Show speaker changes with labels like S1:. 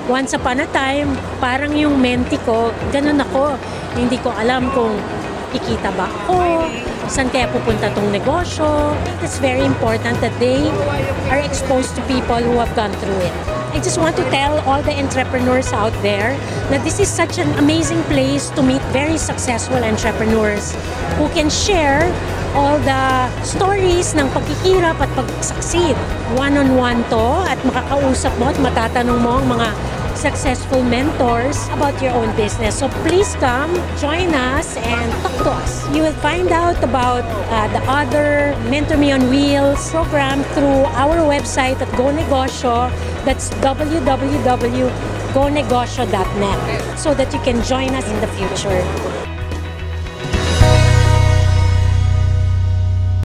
S1: Once upon a time, parang yung mentee ko, ganun ako. Hindi ko alam kung kikita ba ako, saan kaya pupunta tong negosyo. It's very important that they are exposed to people who have gone through it. I just want to tell all the entrepreneurs out there that this is such an amazing place to meet very successful entrepreneurs who can share all the stories ng pagkikirap at pag-succeed. One-on-one to at makakausap mo at matatanong mo ang mga successful mentors about your own business. So please come, join us, and talk to us. You will find out about the other Mentor Me on Wheels program through our website at Go Negosyo. That's www.gonegosyo.net so that you can join us in the future.